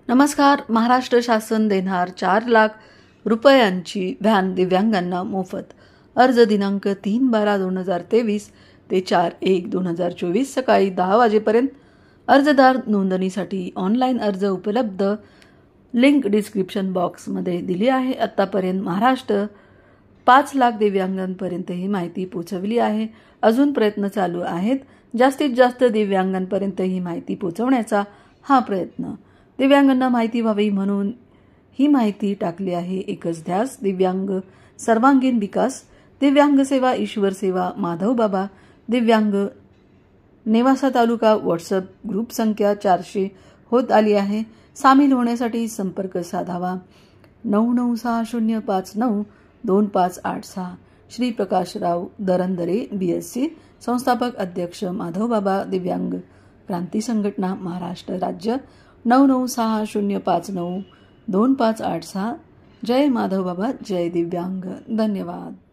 नमस्कार. महाराष्ट्र शासन देणार 4 लाख रुपयांची व्हॅन दिव्यांगांना मोफत. अर्ज दिनांक 3/12/2023 ते 4/1/2024 सकाळी 10 वाजेपर्यंत. अर्जदार नोंदणीसाठी ऑनलाईन अर्ज उपलब्ध. लिंक डिस्क्रिप्शन बॉक्समध्ये दिली आहे. आत्तापर्यंत महाराष्ट्र 5 लाख दिव्यांगांपर्यंत ही माहिती पोहोचवली आहे. अजून प्रयत्न चालू आहेत. जास्तीत जास्त दिव्यांगांपर्यंत ही माहिती पोहोचवण्याचा हा प्रयत्न. दिव्यांगांना माहिती व्हावी म्हणून ही माहिती टाकली आहे. एकच ध्यास, दिव्यांग सर्वांगीण विकास. दिव्यांग सेवा, ईश्वर सेवा, माधव बाबा. दिव्यांग नेवासा तालुका व्हॉट्सअप ग्रुप संख्या 400 होत आली आहे. सामील होण्यासाठी संपर्क साधावा. 9960592586. श्री प्रकाशराव दरंदरे, BSc, संस्थापक अध्यक्ष माधव बाबा दिव्यांग क्रांती संघटना, महाराष्ट्र राज्य. 9960592586. जय माधव बाबा, जय दिव्यांग. धन्यवाद.